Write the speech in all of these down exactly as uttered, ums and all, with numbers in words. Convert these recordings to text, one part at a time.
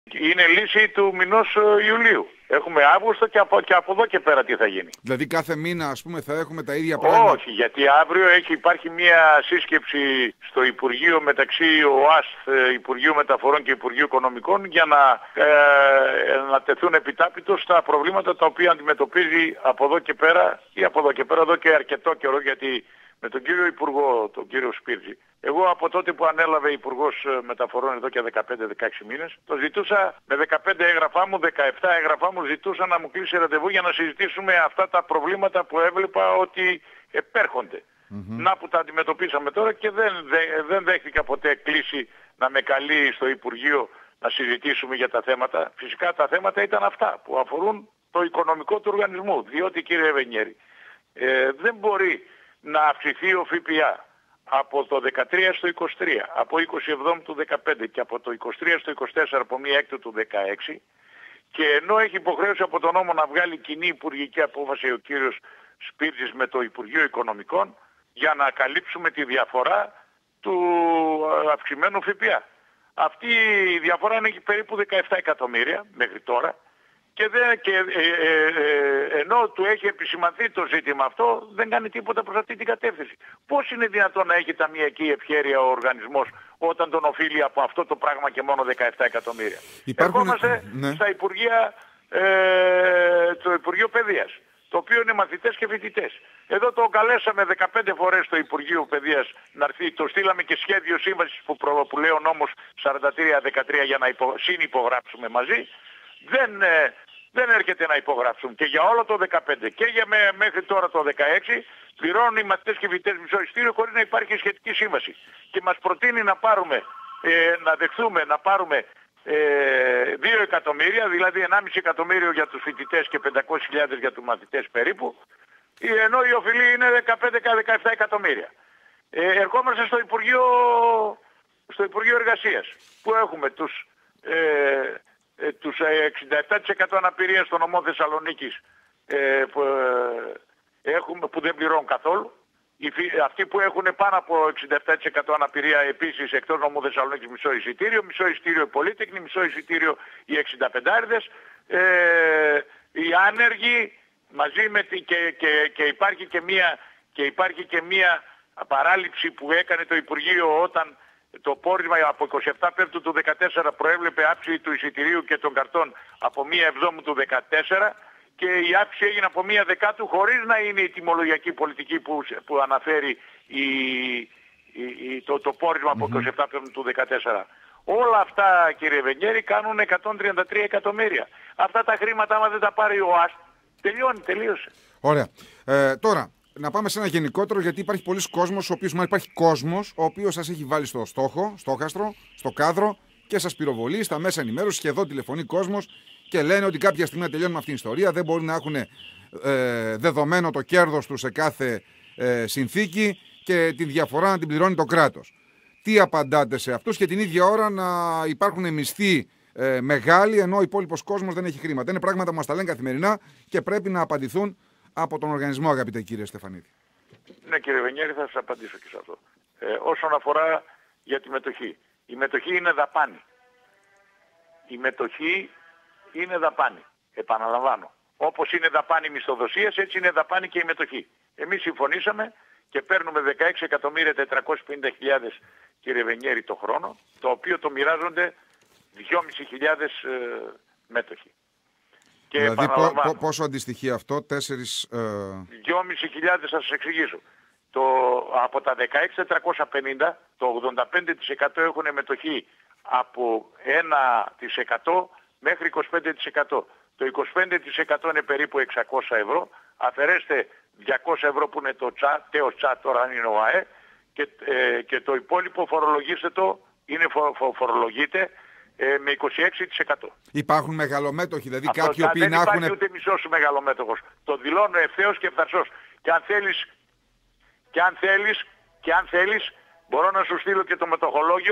Είναι λύση του μηνός Ιουλίου. Έχουμε Αύγουστο και από, και από εδώ και πέρα τι θα γίνει. Δηλαδή κάθε μήνα ας πούμε θα έχουμε τα ίδια πράγματα. Όχι, γιατί αύριο έχει, υπάρχει μια σύσκεψη στο Υπουργείο μεταξύ ΟΑΣΤ, Υπουργείου Μεταφορών και Υπουργείου Οικονομικών για να, ε, να τεθούν επιτάπητος στα προβλήματα τα οποία αντιμετωπίζει από εδώ και πέρα ή από εδώ και πέρα εδώ και αρκετό καιρό, γιατί με τον κύριο Υπουργό, τον κύριο Σπίρτζη, εγώ από τότε που ανέλαβε Υπουργός Μεταφορών εδώ και δεκαπέντε δεκαέξι μήνες, το ζητούσα με δεκαπέντε έγγραφά μου, δεκαεπτά έγγραφά μου, ζητούσα να μου κλείσει ραντεβού για να συζητήσουμε αυτά τα προβλήματα που έβλεπα ότι επέρχονται. Mm-hmm. Να που τα αντιμετωπίσαμε τώρα και δεν, δε, δεν δέχτηκα ποτέ κλίση να με καλεί στο Υπουργείο να συζητήσουμε για τα θέματα. Φυσικά τα θέματα ήταν αυτά που αφορούν το οικονομικό του οργανισμού. Διότι κύριε Βενιέρη, ε, δεν μπορεί να αυξηθεί ο ΦΠΑ από το δεκατρία στο είκοσι τρία, από είκοσι επτά του δεκαπέντε και από το είκοσι τρία στο είκοσι τέσσερα από μία έκτο του δεκαέξι, και ενώ έχει υποχρέωση από τον νόμο να βγάλει κοινή υπουργική απόφαση ο κύριος Σπίρτζης με το Υπουργείο Οικονομικών για να καλύψουμε τη διαφορά του αυξημένου ΦΠΑ. Αυτή η διαφορά είναι περίπου δεκαεπτά εκατομμύρια μέχρι τώρα. Και, δε, και ε, ε, ε, ενώ του έχει επισημανθεί το ζήτημα αυτό, δεν κάνει τίποτα προς αυτή την κατεύθυνση. Πώς είναι δυνατόν να έχει ταμιακή ευχέρεια ο οργανισμός όταν τον οφείλει από αυτό το πράγμα και μόνο δεκαεπτά εκατομμύρια. Υπάρχουν... Ερχόμαστε ναι. στα Υπουργεία, ε, το Υπουργείο Παιδείας, το οποίο είναι μαθητές και φοιτητές. Εδώ το καλέσαμε δεκαπέντε φορές στο Υπουργείο Παιδείας να έρθει, το στείλαμε και σχέδιο σύμβασης που, προ, που λέει ο νόμος σαράντα τρία δεκατρία για να υπο, συνυπογράψουμε μαζί. Δεν, ε, δεν έρχεται να υπογράψουν και για όλο το δεκαπέντε και για με, μέχρι τώρα το δεκαέξι πληρώνουν οι μαθητές και φοιτητές μισό εισιτήριο χωρίς να υπάρχει σχετική σύμβαση. Και μας προτείνει να πάρουμε, ε, να δεχθούμε να πάρουμε ε, δύο εκατομμύρια, δηλαδή ενάμιση εκατομμύριο για τους φοιτητές και πεντακόσιες χιλιάδες για τους μαθητές περίπου, ενώ η οφειλή είναι δεκαπέντε με δεκαεπτά εκατομμύρια. Ε, ερχόμαστε στο Υπουργείο, στο Υπουργείο Εργασίας που έχουμε τους... Ε, Ε, τους εξήντα επτά τοις εκατό αναπηρία στο νομό Θεσσαλονίκης ε, που, ε, έχουμε, που δεν πληρώνουν καθόλου. Οι, αυτοί που έχουν πάνω από εξήντα επτά τοις εκατό αναπηρία επίσης εκτός νομού Θεσσαλονίκης μισό εισιτήριο, μισό εισιτήριο οι πολύτεκνοι, μισό εισιτήριο οι εξήντα πεντάριδες, ε, οι άνεργοι μαζί με τη, και, και, και, υπάρχει και μία, και υπάρχει και μία παράληψη που έκανε το Υπουργείο όταν το πόρισμα από είκοσι επτά Πέμπτου του δεκατέσσερα προέβλεπε αύξηση του εισιτηρίου και των καρτών από μία Εβδόμου του δεκατέσσερα και η αύξηση έγινε από μία Δεκάτου χωρίς να είναι η τιμολογιακή πολιτική που, που αναφέρει η, η, η, το, το πόρισμα από είκοσι επτά Πέμπτου του δεκατέσσερα. Όλα αυτά κύριε Βενιέρη κάνουν εκατόν τριάντα τρία εκατομμύρια. Αυτά τα χρήματα άμα δεν τα πάρει ο ΑΣΤ τελειώνει, τελείωσε. Ωραία. Ε, τώρα... Να πάμε σε ένα γενικότερο, γιατί υπάρχει πολλοί κόσμος, ο οποίος, μάλλον υπάρχει κόσμος, ο οποίος σας έχει βάλει στο στόχο, στόχαστρο, στο κάδρο και σας πυροβολεί στα μέσα ενημέρωση, σχεδόν τηλεφωνεί κόσμος και λένε ότι κάποια στιγμή να τελειώνουμε αυτήν την ιστορία, δεν μπορούν να έχουν ε, δεδομένο το κέρδος τους σε κάθε ε, συνθήκη και τη διαφορά να την πληρώνει το κράτος. Τι απαντάτε σε αυτούς και την ίδια ώρα να υπάρχουν μισθοί ε, μεγάλοι, ενώ ο υπόλοιπος κόσμος δεν έχει χρήματα. Είναι πράγματα που μας τα λένε καθημερινά και πρέπει να απαντηθούν από τον οργανισμό, αγαπητέ κύριε Στεφανίδη. Ναι κύριε Βενιέρη, θα σας απαντήσω και σε αυτό. Ε, όσον αφορά για τη μετοχή. Η μετοχή είναι δαπάνη. Η μετοχή είναι δαπάνη. Επαναλαμβάνω. Όπως είναι δαπάνη μισθοδοσίας, έτσι είναι δαπάνη και η μετοχή. Εμείς συμφωνήσαμε και παίρνουμε δεκαέξι εκατομμύρια τετρακόσιες πενήντα χιλιάδες κύριε Βενιέρη το χρόνο, το οποίο το μοιράζονται δυόμισι χιλιάδες ε, μέτοχοι. Και δηλαδή πό, πό, πόσο αντιστοιχεί αυτό, τέσσερις... Ε... δυόμισι χιλιάδες θα σας εξηγήσω. Το, από τα δεκαέξι χιλιάδες τετρακόσια πενήντα, το ογδόντα πέντε τοις εκατό έχουν μετοχή από ένα τοις εκατό μέχρι είκοσι πέντε τοις εκατό. Το είκοσι πέντε τοις εκατό είναι περίπου εξακόσια ευρώ. Αφαιρέστε διακόσια ευρώ που είναι το τσά, τέος τσά τώρα αν είναι ο ΑΕ και, ε, και το υπόλοιπο φορολογήστε το, είναι φο, φο, φορολογείται ε, με είκοσι έξι τοις εκατό. Υπάρχουν μεγαλομέτοχοι, δηλαδή αυτό, κάποιοι οποίοι να έχουν... Δεν υπάρχει ούτε μισός μεγαλομέτοχος. Το δηλώνω ευθέως και ευθαρσός. Και αν θέλεις, και αν θέλεις, και αν θέλεις, μπορώ να σου στείλω και το μετοχολόγιο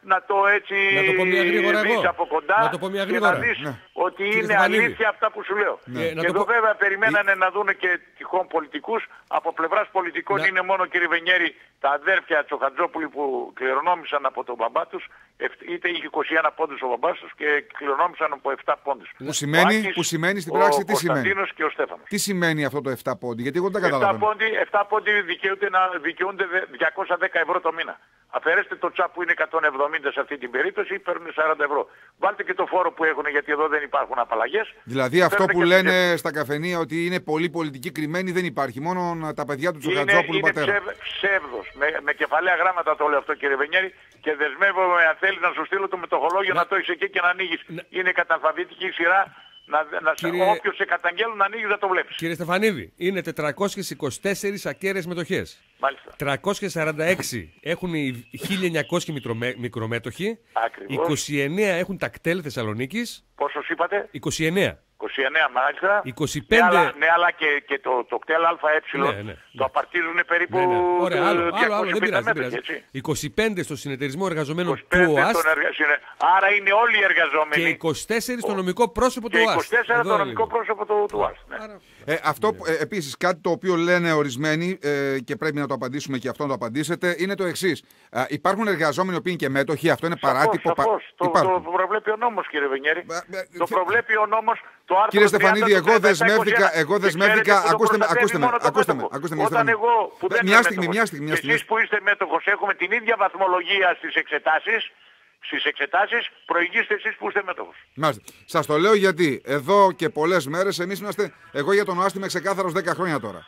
να το έτσι Να το πω μια γρήγορα δεις εγώ. από κοντά Να το πω μια και γρήγορα. να δεις Ναι. ότι Κύριε είναι Στεφανίδη. αλήθεια αυτά που σου λέω. Ναι. Και Να το εδώ πω- βέβαια περιμένανε να δούνε και τυχόν πολιτικούς. Από πλευράς πολιτικών Να- είναι μόνο, κύριε Βενιέρη, τα αδέρφια Τσοχατζόπουλοι που κληρονόμησαν από τον μπαμπά τους. Ευ- είτε είχε είκοσι ένα πόντους ο μπαμπάς τους και κληρονόμησαν από επτά πόντους. Που σημαίνει, Ο Άκης, που σημαίνει στην ο πράξη τι σημαίνει. Κωνσταντίνος και ο Στέφανος. Τι σημαίνει αυτό το επτά πόντι, γιατί εγώ δεν τα επτά καταλαβαίνω. πόντι, επτά πόντι δικαιούνται, να, δικαιούνται δε- διακόσια δέκα ευρώ το μήνα. Αφαιρέστε το τσάπ που είναι εκατόν εβδομήντα σε αυτή την περίπτωση, παίρνουν σαράντα ευρώ. Βάλτε και το φόρο που έχουν, γιατί εδώ δεν υπάρχουν απαλλαγές. Δηλαδή αυτό Παίρνουν που και- λένε στα καφενεία ότι είναι πολύ πολιτική κρυμμένη δεν υπάρχει. Μόνο τα παιδιά του Είναι, Τσοχατζόπουλου είναι πατέρα. ψευ, ψεύδος. Με, με κεφαλαία γράμματα το λέω αυτό, κύριε Βενιέρη, και δεσμεύομαι αν θέλει να σου στείλω το μετοχολόγιο να το έχεις εκεί και να ανοίγεις. Ναι. Είναι καταλφαβητική σειρά. Να, να, Κύριε- Όποιος σε καταγγέλουν να ανοίγεις να το βλέπεις. Κύριε Στεφανίδη, είναι τετρακόσιες είκοσι τέσσερις ακέραιες μετοχές. Μάλιστα. τριακόσιες σαράντα έξι έχουν οι χίλια εννιακόσιοι μικρομέ- μικρομέτοχοι. Ακριβώς. είκοσι εννέα έχουν τα κτέλ Θεσσαλονίκης. Πόσο σου είπατε? είκοσι εννέα. είκοσι εννέα μάλιστα. είκοσι πέντε. Ναι, αλλά, ναι, αλλά και, και το, το κτέλ ΑΕ Ναι, ναι, ναι. το απαρτίζουν περίπου Ναι, ναι. Ωραία, ε, άλλο, άλλο, άλλο, δεν διακόσια πενήντα πειράζει, δεν μέτρα, πειράζει. έτσι. είκοσι πέντε στο συνεταιρισμό εργαζομένων είκοσι πέντε του ΟΑΣΤ στον εργα- συνε- Άρα είναι όλοι οι και εργαζόμενοι. είκοσι τέσσερα στο νομικό πρόσωπο του Και ΟΑΣΤ. είκοσι τέσσερα Εδώ το είναι νομικό λίγο. πρόσωπο του, του ΟΑΣΤ. Ναι. Άρα- Ε, αυτό ε, επίσης κάτι το οποίο λένε ορισμένοι ε, και πρέπει να το απαντήσουμε και αυτό να το απαντήσετε είναι το εξής. Ε, υπάρχουν εργαζόμενοι που είναι και μέτοχοι, αυτό είναι παράτυπο. πα- Σαφώς. Το, υπάρχουν. το προβλέπει ο νόμος, κύριε Βενιέρη. Ε, ε, Το θε- προβλέπει ο νόμος. Το άρθρο Κύριε τριάντα Στεφανίδη, του εγώ τριάντα επτά δεσμεύτηκα, είκοσι ένα. εγώ Και δεσμεύτηκα, ξέρετε που το ακούστε με, προστατεύει ακούστε με, μόνο το ακούστε με, μέτοχο. ακούστε με. Όταν Στεφανίδη. εγώ που δεν Μια είμαι στιγμή, μέτοχος μια στιγμή, μια και στιγμή. εσείς που είστε μέτοχος έχουμε την ίδια βαθμολογία στις εξετάσεις, στις εξετάσεις προηγήστε εσείς που είστε μέτοχος. Μάλιστα. Σας το λέω γιατί εδώ και πολλές μέρες εμείς είμαστε, εγώ για τον ΟΑΣΤ είμαι ξεκάθαρος δέκα χρόνια τώρα.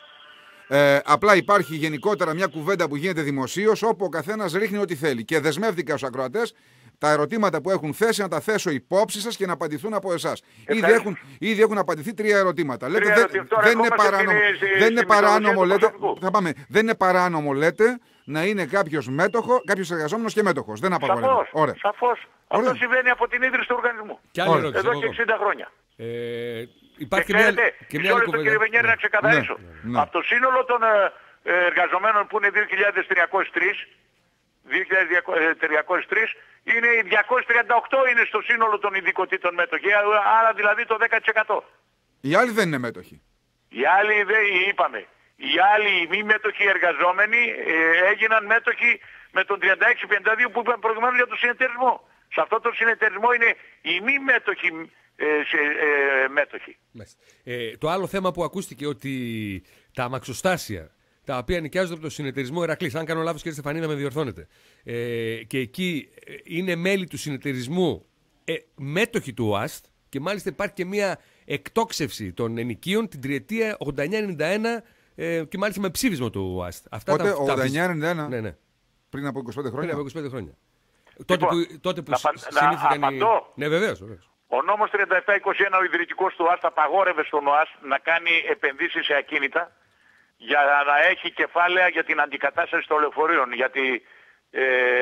Ε, απλά υπάρχει γενικότερα μια κουβέντα που γίνεται δημοσίως όπου ο καθένας ρίχνει ό,τι θέλει. Και δεσμεύτηκα στους ακροατές τα ερωτήματα που έχουν θέσει να τα θέσω υπόψη σας και να απαντηθούν από εσάς. Ήδη έχουν, ήδη έχουν απαντηθεί τρία ερωτήματα. Λέτε, Τρία δεν, ερωτήματα. δεν Τώρα είναι ερχόμαστε παράνομο, στη- στη- δεν είναι στη παράνομο μυθολογία του λέτε, προσωπικού. θα πάμε, δεν είναι παράνομο λέτε να είναι κάποιος μέτοχο, κάποιος εργαζόμενος και μέτοχος. Δεν απαγορεύεται. Σαφώς. Ωραία. Σαφώς. Ωραία. Αυτό συμβαίνει από την ίδρυση του οργανισμού. Και άλλη Ωραία. ερώτηση. Εδώ εγώ. και εξήντα χρόνια. Ε, Και υπάρχει και μια, ξέρετε, και μια μισό άλλη λεπτό κύριε κουβέντα. Βενιέρη να ξεκαθαρίσω. Ναι, ναι. Από το σύνολο των ε, ε, εργαζομένων που είναι δύο χιλιάδες τριακόσιοι τρεις, δύο χιλιάδες τριακόσιοι τρεις, είναι οι διακόσιοι τριάντα οκτώ είναι στο σύνολο των ειδικοτήτων μέτοχοι, άρα δηλαδή το δέκα τοις εκατό. Οι άλλοι δεν είναι μέτοχοι. Οι άλλοι, δε, είπαμε, οι άλλοι οι μη μέτοχοι εργαζόμενοι ε, έγιναν μέτοχοι με τον τριάντα έξι πενήντα δύο που είπαμε προηγουμένως για το συνεταιρισμό. Σε αυτό το συνεταιρισμό είναι οι μη μέτοχοι ε, σε, ε, μέτοχοι. Μάλιστα. Ε, το άλλο θέμα που ακούστηκε ότι τα αμαξοστάσια τα οποία νοικιάζονται από το συνεταιρισμό Ηρακλής, αν κάνω λάθος κύριε Στεφανή να με διορθώνετε, ε, και εκεί ε, είναι μέλη του συνεταιρισμού ε, μέτοχοι του ΟΑΣΤ και μάλιστα υπάρχει και μια εκτόξευση των ενοικίων την τριετία ογδόντα εννιά ενενήντα ένα ε, και μάλιστα με ψήφισμα του ΟΑΣΤ. Αυτά Πότε, τα- τα- ογδόντα εννιά ενενήντα ένα, Ναι, ναι. πριν από είκοσι πέντε Πριν χρόνια. από είκοσι πέντε χρόνια. Τότε Λοιπόν, που, τότε που να συ- απαν- να συνήθηκαν οι... απαντώ. Ναι, βεβαίως, βεβαίως. Ο νόμος τριάντα επτά είκοσι ένα, ο ιδρυτικός του ΟΑΣΤ, απαγόρευε στον ΟΑΣΤ να κάνει επενδύσεις σε ακίνητα για να έχει κεφάλαια για την αντικατάσταση των λεωφορείων. Γιατί ε,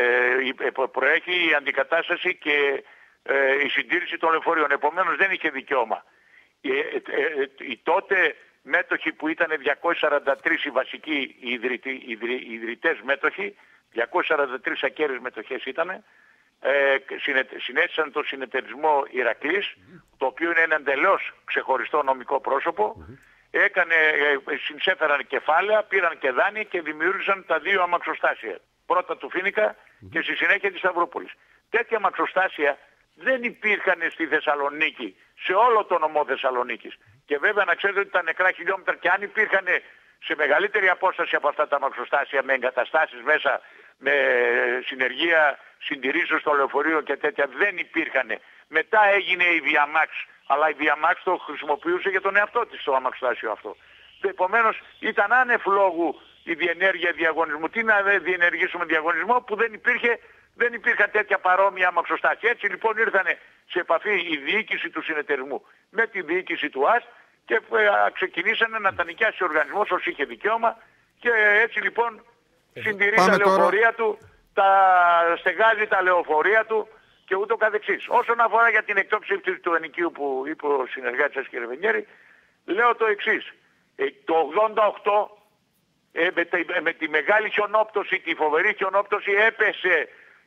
η- ε, προέχει η αντικατάσταση και ε, η συντήρηση των λεωφορείων. Επομένως δεν είχε δικαίωμα. Ε, ε, ε, οι τότε μέτοχοι που ήταν διακόσιοι σαράντα τρεις οι βασικοί οι ιδρυτοί, ιδρυ, οι ιδρυτές μέτοχοι, διακόσιες σαράντα τρεις ακέραιες μετοχές ήταν, ε, συνε- συνέστησαν το συνεταιρισμό Ηρακλής, το οποίο είναι ένα εντελώς ξεχωριστό νομικό πρόσωπο, έκανε, ε, συνσέφεραν κεφάλαια, πήραν και δάνεια και δημιούργησαν τα δύο αμαξοστάσια. Πρώτα του Φίνικα και στη συνέχεια της Σταυρούπολης. Τέτοια αμαξοστάσια δεν υπήρχαν στη Θεσσαλονίκη, σε όλο το νομό Θεσσαλονίκης. Και βέβαια να ξέρετε ότι τα νεκρά χιλιόμετρα και αν υπήρχαν σε μεγαλύτερη απόσταση από αυτά τα αμαξοστάσια με εγκαταστάσεις μέσα, με συνεργεία συντηρήσεως των λεωφορείων και τέτοια, δεν υπήρχαν. Μετά έγινε η Διαμάξ, αλλά η Διαμάξ το χρησιμοποιούσε για τον εαυτό της το αμαξοστάσιο αυτό. Επομένως ήταν άνευ λόγου η διενέργεια διαγωνισμού. Τι να διενεργήσουμε διαγωνισμό που δεν υπήρχε, δεν υπήρχαν τέτοια παρόμοια αμαξοστάσια. Έτσι λοιπόν ήρθαν σε επαφή η διοίκηση του συνεταιρισμού με τη διοίκηση του ΑΣΤ και ε, ξεκινήσανε να τα νοικιάσει ο οργανισμός όσοι είχε δικαίωμα και έτσι λοιπόν συντηρεί Πάμε τα τώρα. λεωφορεία του, τα στεγάζει τα λεωφορεία του και ούτω καθεξής. Όσον αφορά για την εκτόξευση του ενοικίου που είπε ο συνεργάτης σας κύριε Βενιέρη, λέω το εξής. Ε, το ογδόντα οκτώ ε, με, τη, με τη μεγάλη χιονόπτωση, τη φοβερή χιονόπτωση έπεσε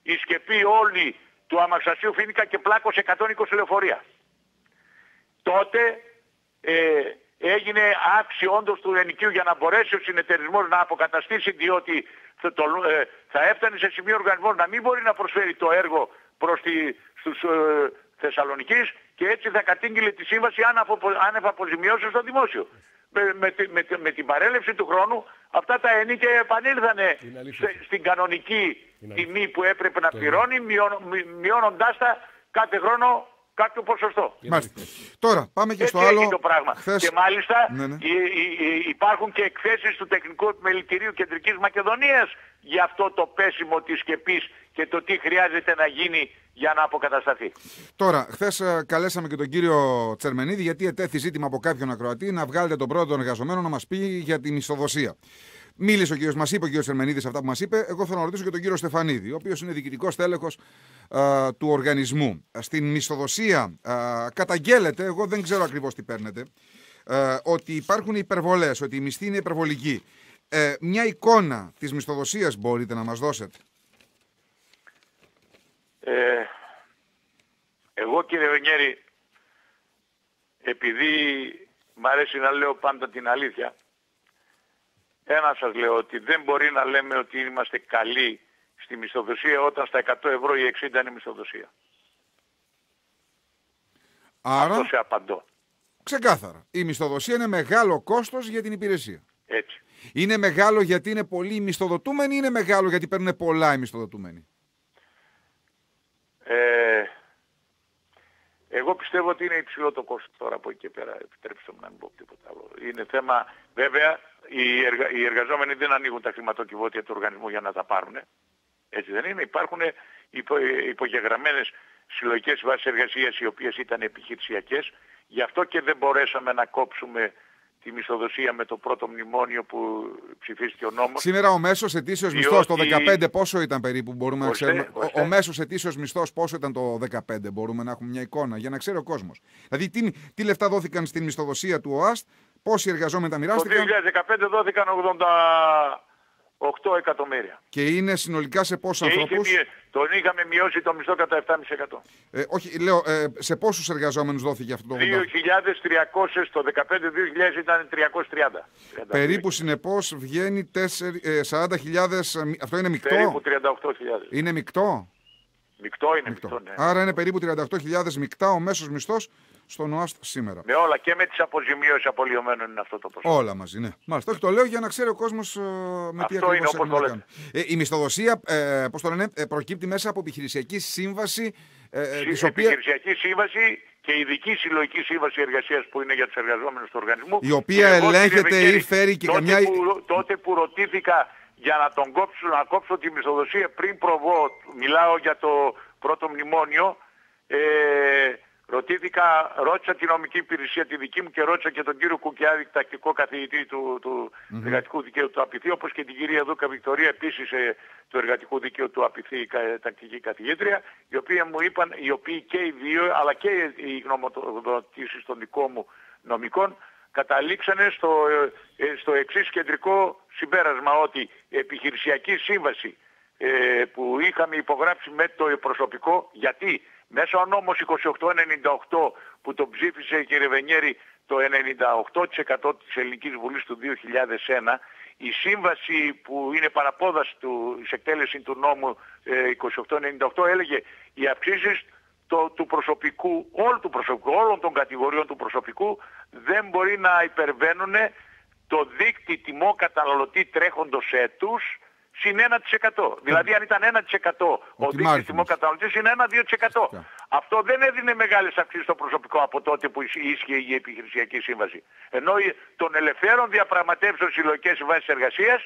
η σκεπή όλη του αμαξαστείου Φοίνικα και πλάκωσε εκατόν είκοσι λεωφορεία. Τότε ε, έγινε αύξηση όντως του ενοικίου για να μπορέσει ο συνεταιρισμός να αποκαταστήσει, διότι θα, το, ε, θα έφτανε σε σημείο ο οργανισμός να μην μπορεί να προσφέρει το έργο προς τη, στους ε, Θεσσαλονικείς και έτσι θα κατήγγειλε τη σύμβαση άνευ αποζημιώσεως στο δημόσιο. Με, με, με, με την παρέλευση του χρόνου αυτά τα ενίκια επανήλθανε στην κανονική τιμή που έπρεπε να πληρώνει, μειώνω, μειώνοντάς τα κάθε χρόνο κάποιο ποσοστό. Μάλιστα. Τώρα πάμε και έτσι στο άλλο. Το πράγμα. Χθες... Και μάλιστα ναι, ναι. Υ, υ, υ, υπάρχουν και εκθέσεις του Τεχνικού Επιμελητηρίου Κεντρικής Μακεδονίας για αυτό το πέσιμο της σκεπής και το τι χρειάζεται να γίνει για να αποκατασταθεί. Τώρα, χθες καλέσαμε και τον κύριο Τσερμενίδη, γιατί ετέθη ζήτημα από κάποιον ακροατή να βγάλετε τον πρώτο των εργαζομένων να μας πει για την μισθοδοσία. Μίλησε ο κύριος, μας είπε ο κύριος Τσερμενίδης αυτά που μας είπε. Εγώ θέλω να ρωτήσω και τον κύριο Στεφανίδη, ο οποίος είναι διοικητικός τέλεχος α, του οργανισμού. Στην μισθοδοσία α, καταγγέλλεται, εγώ δεν ξέρω ακριβώς τι παίρνετε, α, ότι υπάρχουν υπερβολές, ότι η μισθή είναι υπερβολική. Ε, μια εικόνα της μισθοδοσίας μπορείτε να μας δώσετε? Ε, εγώ κύριε Βενιέρη, επειδή μ' αρέσει να λέω πάντα την αλήθεια, ένα σας λέω ότι δεν μπορεί να λέμε ότι είμαστε καλοί στη μισθοδοσία όταν στα εκατό ευρώ ή εξήντα είναι μισθοδοσία. Άρα, αυτό σε απαντώ. Ξεκάθαρα. Η μισθοδοσία είναι μεγάλο κόστος για την υπηρεσία. Έτσι. Είναι μεγάλο γιατί είναι πολλοί οι μισθοδοτούμενοι ή είναι μεγάλο γιατί παίρνουν πολλά οι μισθοδοτούμενοι? Ε, εγώ πιστεύω ότι είναι υψηλό το κόστος τώρα από εκεί και πέρα. Επιτρέψτε μου να μην πω τίποτα άλλο. Είναι θέμα, βέβαια, οι, εργα, οι εργαζόμενοι δεν ανοίγουν τα χρηματοκιβώτια του οργανισμού για να τα πάρουν. Έτσι δεν είναι? Υπάρχουν υπο, υπογεγραμμένες συλλογικές βάσεις εργασίας οι οποίες ήταν επιχειρησιακές. Γι' αυτό και δεν μπορέσαμε να κόψουμε τη μισθοδοσία με το πρώτο μνημόνιο που ψηφίστηκε ο νόμος. Σήμερα ο μέσος ετήσιος διότι... μισθός το δεκαπέντε πόσο ήταν περίπου, μπορούμε Ωστε, να ξέρουμε? ωστε. Ο, ο μέσος ετήσιος μισθός πόσο ήταν το δεκαπέντε, μπορούμε να έχουμε μια εικόνα για να ξέρει ο κόσμος. Δηλαδή τι, τι λεφτά δόθηκαν στην μισθοδοσία του ΟΑΣΤ, πόσοι εργαζόμενοι τα μοιράστηκαν? Το δύο χιλιάδες δεκαπέντε δόθηκαν ογδόντα οκτώ εκατομμύρια. Και είναι συνολικά σε πόσους και ανθρώπους? Είχε, τον είχαμε μειώσει το μισθό κατά επτά κόμμα πέντε τοις εκατό. Ε, όχι, λέω, ε, σε πόσους εργαζόμενους δόθηκε αυτό το δύο χιλιάδες τριακόσιες, το δεκαπέντε δύο χιλιάδες ήταν τριακόσιες τριάντα. Περίπου συνεπώς βγαίνει σαράντα χιλιάδες, αυτό είναι μεικτό? Περίπου τριάντα οκτώ χιλιάδες. Είναι μεικτό? Μεικτό είναι μεικτό. μεικτό, ναι. Άρα είναι περίπου τριάντα οκτώ χιλιάδες μεικτά ο μέσος μισθός στον ΟΑΣΤ σήμερα. Με όλα και με τις αποζημιώσεις απολυωμένων είναι αυτό το ποσό. Όλα μαζί, ναι. Μάλιστα. Όχι, το λέω για να ξέρει ο κόσμος ε, με αυτό τι ακριβώς είναι όπως το λέτε. Ε, η μισθοδοσία, ε, πώς το λένε, ε, προκύπτει μέσα από επιχειρησιακή σύμβαση. Ε, της οποία... Επιχειρησιακή σύμβαση και ειδική συλλογική σύμβαση εργασίας που είναι για τους εργαζόμενους του οργανισμού. Η οποία ελέγχεται ή φέρει και τότε καμιά... Που, τότε που ρωτήθηκα για να τον κόψω, να κόψω τη μισθοδοσία πριν προβώ, μιλάω για το πρώτο μνημόνιο, ε, ρωτήθηκα, ρώτησα την νομική υπηρεσία τη δική μου και ρώτησα και τον κύριο Κουκιάδη, τακτικό καθηγητή του, του mm-hmm. εργατικού δικαίου του ΑΠΙΘΗ, όπως και την κυρία Δούκα Βικτωρία, επίσης ε, του εργατικού δικαίου του ΑΠΙΘΗ, τακτική καθηγήτρια, οι οποίοι μου είπαν, οι οποίοι και οι δύο, αλλά και οι γνωμοδοτήσεις των δικών μου νομικών, καταλήξανε στο, ε, στο εξής κεντρικό συμπέρασμα, ότι η επιχειρησιακή σύμβαση ε, που είχαμε υπογράψει με το προσωπικό, γιατί μέσα ο νόμος είκοσι οκτώ ενενήντα οκτώ που τον ψήφισε κύριε Βενιέρη το ενενήντα οκτώ τοις εκατό της Ελληνικής Βουλής του δύο χιλιάδες ένα, η σύμβαση που είναι παραπόδαση του, της εκτέλεση του νόμου ε, είκοσι οκτώ ενενήντα οκτώ έλεγε οι αυξήσεις το, του προσωπικού, όλου του προσωπικού, όλων των κατηγοριών του προσωπικού δεν μπορεί να υπερβαίνουν το δείκτη τιμό καταναλωτή τρέχοντος έτους συν ένα τοις εκατό. Δηλαδή αν ήταν ένα τοις εκατό ο δείκτης τιμό καταναλωτής είναι ένα με δύο τοις εκατό. Αυτό δεν έδινε μεγάλες αυξήσεις στο προσωπικό από τότε που ίσχυε η επιχειρησιακή σύμβαση. Ενώ των ελευθέρων διαπραγματεύσεων συλλογικές συμβάσεις εργασίας,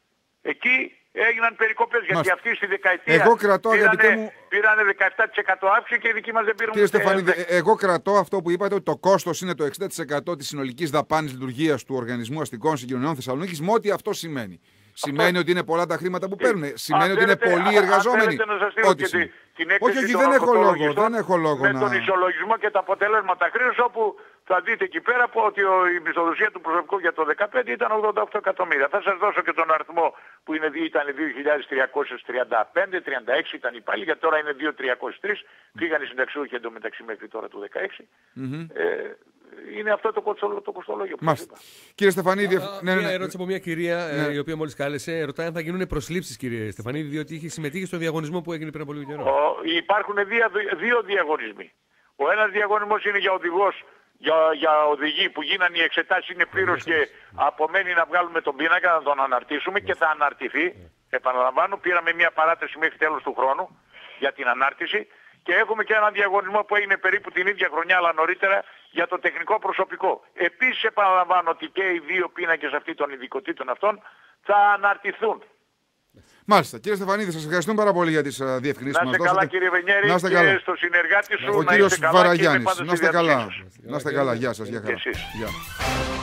εκεί έγιναν περικοπές. Γιατί αυτοί στη δεκαετία εγώ κρατώ, πήρανε, μου... πήρανε δεκαεπτά τοις εκατό αύξηση και οι δικοί μας δεν πήραν. Κύριε Στεφανίδη, ε, εγώ κρατώ αυτό που είπατε, ότι το κόστος είναι το εξήντα τοις εκατό της συνολικής δαπάνης λειτουργίας του Οργανισμού Αστικών Συγκοινωνιών Θεσσαλονίκης, με ό,τι αυτό σημαίνει. Σημαίνει ότι είναι πολλά τα χρήματα που παίρνουν. Σημαίνει αν ότι είναι θέλετε, πολλοί αν εργαζόμενοι. θέλετε να σας στείλω Ό,τι και σημαίνει. τη- την έκθεση Όχι, όχι, των δεν έχω λόγο. ορθολογιστών Δεν έχω λόγο με να. τον ισολογισμό και τα αποτελέσματα χρήσης, όπου θα δείτε εκεί πέρα που ότι ο- η μισθοδοσία του προσωπικού για το δύο χιλιάδες δεκαπέντε ήταν ογδόντα οκτώ εκατομμύρια. Θα σας δώσω και τον αριθμό που είναι, ήταν δύο χιλιάδες τριακόσιες τριάντα πέντε, τριάντα έξι ήταν οι πάλι, γιατί τώρα είναι δύο χιλιάδες τριακόσιες τρία. Πήγαν οι συνταξιούχοι εντωμεταξύ μέχρι τώρα του δεκαέξι. Ε, είναι αυτό το, κοστολόγιο, το κοστολόγιο που σας Μάλιστα. είπα. Κύριε Στεφανίδη, Α, ναι, ναι, Μια ναι. ερώτηση από μια κυρία ε, Ναι. η οποία μόλις κάλεσε. Ρωτάει αν θα γίνουν προσλήψεις, κύριε Στεφανίδη, διότι είχε συμμετείχει στο διαγωνισμό που έγινε πριν από λίγο καιρό. Ο, υπάρχουν δύο, δύο διαγωνισμοί. Ο ένας διαγωνισμός είναι για οδηγός, για, για οδηγοί που γίνανε οι εξετάσεις, είναι πλήρως και απομένει να βγάλουμε τον πίνακα, να τον αναρτήσουμε και θα αναρτηθεί. Επαναλαμβάνω, πήραμε μια παράταση μέχρι τέλος του χρόνου για την ανάρτηση. Και έχουμε και έναν διαγωνισμό που έγινε περίπου την ίδια χρονιά, αλλά νωρίτερα, για το τεχνικό προσωπικό. Επίσης επαναλαμβάνω ότι και οι δύο πίνακες αυτοί των ειδικοτήτων αυτών θα αναρτηθούν. Μάλιστα. Κύριε Στεφανίδη, σας ευχαριστούμε πάρα πολύ για τις uh, διευκρινήσεις Να που είστε μας καλά δώσατε. κύριε Βενιέρη Να είστε και καλά. στο συνεργάτη σου Ο να κύριος είστε καλά και είμαι Βαραγιάννης. πάντα Να στη είστε καλά. διάθεσή σας. Να είστε καλά. Γεια σας. Γεια Και χαρά. εσείς. Γεια.